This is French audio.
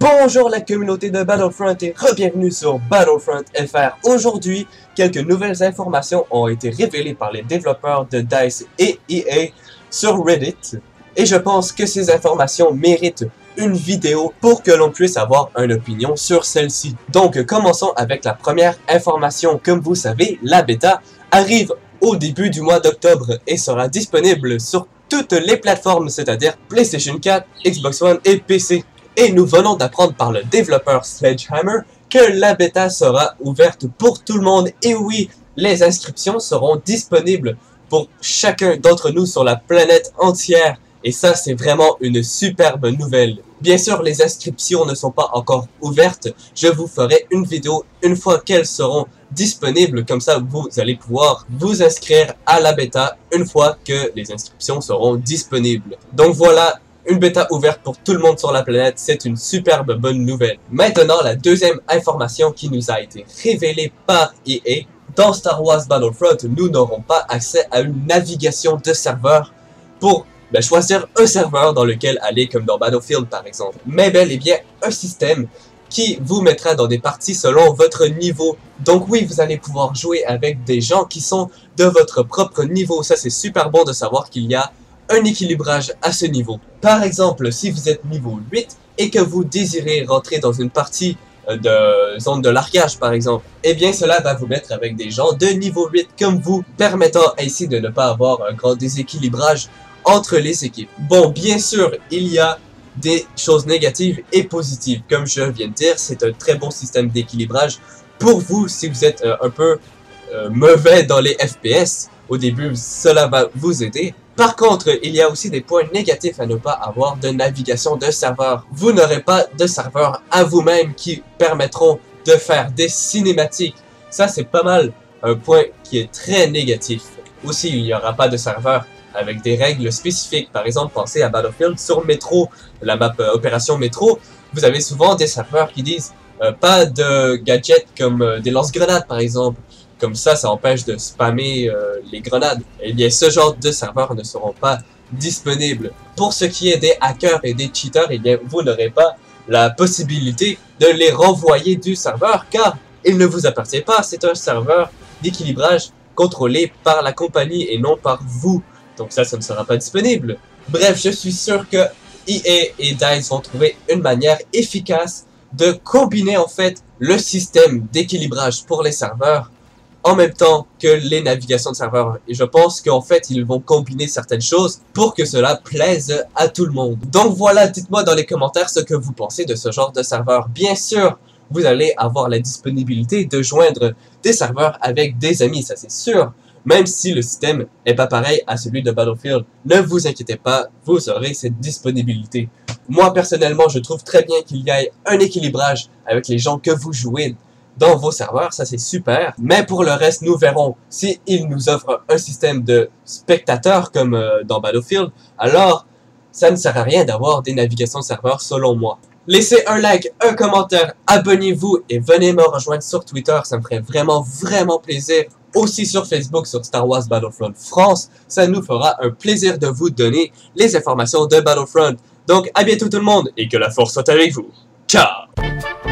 Bonjour la communauté de Battlefront et re-bienvenue sur Battlefront FR. Aujourd'hui, quelques nouvelles informations ont été révélées par les développeurs de DICE et EA sur Reddit. Et je pense que ces informations méritent une vidéo pour que l'on puisse avoir une opinion sur celle-ci. Donc commençons avec la première information. Comme vous savez, la bêta arrive au début du mois d'octobre et sera disponible sur toutes les plateformes, c'est-à-dire PlayStation 4, Xbox One et PC. Et nous venons d'apprendre par le développeur Sledgehammer que la bêta sera ouverte pour tout le monde. Et oui, les inscriptions seront disponibles pour chacun d'entre nous sur la planète entière. Et ça, c'est vraiment une superbe nouvelle. Bien sûr, les inscriptions ne sont pas encore ouvertes. Je vous ferai une vidéo une fois qu'elles seront disponibles. Comme ça, vous allez pouvoir vous inscrire à la bêta une fois que les inscriptions seront disponibles. Donc voilà. Une bêta ouverte pour tout le monde sur la planète, c'est une superbe bonne nouvelle. Maintenant, la deuxième information qui nous a été révélée par EA. Dans Star Wars Battlefront, nous n'aurons pas accès à une navigation de serveur pour choisir un serveur dans lequel aller, comme dans Battlefield par exemple. Mais bel et bien un système qui vous mettra dans des parties selon votre niveau. Donc oui, vous allez pouvoir jouer avec des gens qui sont de votre propre niveau. Ça, c'est super bon de savoir qu'il y a un équilibrage à ce niveau. Par exemple, si vous êtes niveau 8 et que vous désirez rentrer dans une partie de zone de largage par exemple, eh bien cela va vous mettre avec des gens de niveau 8 comme vous, permettant ainsi de ne pas avoir un grand déséquilibrage entre les équipes. Bon, bien sûr, il y a des choses négatives et positives. Comme je viens de dire, c'est un très bon système d'équilibrage pour vous si vous êtes un peu mauvais dans les FPS. Au début, cela va vous aider. Par contre, il y a aussi des points négatifs à ne pas avoir de navigation de serveur. Vous n'aurez pas de serveur à vous-même qui permettront de faire des cinématiques. Ça, c'est pas mal un point qui est très négatif. Aussi, il n'y aura pas de serveur avec des règles spécifiques. Par exemple, pensez à Battlefield sur Metro, la map Opération Metro. Vous avez souvent des serveurs qui disent pas de gadgets comme des lance-grenades par exemple. Comme ça empêche de spammer les grenades. Eh bien, ce genre de serveurs ne seront pas disponibles. Pour ce qui est des hackers et des cheaters, eh bien, vous n'aurez pas la possibilité de les renvoyer du serveur, car il ne vous appartient pas. C'est un serveur d'équilibrage contrôlé par la compagnie et non par vous. Donc ça ne sera pas disponible. Bref, je suis sûr que EA et DICE vont trouver une manière efficace de combiner en fait le système d'équilibrage pour les serveurs en même temps que les navigations de serveurs. Et je pense qu'en fait, ils vont combiner certaines choses pour que cela plaise à tout le monde. Donc voilà, dites-moi dans les commentaires ce que vous pensez de ce genre de serveur. Bien sûr, vous allez avoir la disponibilité de joindre des serveurs avec des amis, ça c'est sûr. Même si le système est pas pareil à celui de Battlefield, ne vous inquiétez pas, vous aurez cette disponibilité. Moi, personnellement, je trouve très bien qu'il y ait un équilibrage avec les gens que vous jouez dans vos serveurs, ça c'est super. Mais pour le reste, nous verrons. Si ils nous offrent un système de spectateurs comme dans Battlefield, alors ça ne sert à rien d'avoir des navigations de serveurs selon moi. Laissez un like, un commentaire, abonnez-vous et venez me rejoindre sur Twitter, ça me ferait vraiment plaisir. Aussi sur Facebook, sur Star Wars Battlefront France, ça nous fera un plaisir de vous donner les informations de Battlefront. Donc à bientôt tout le monde et que la force soit avec vous. Ciao!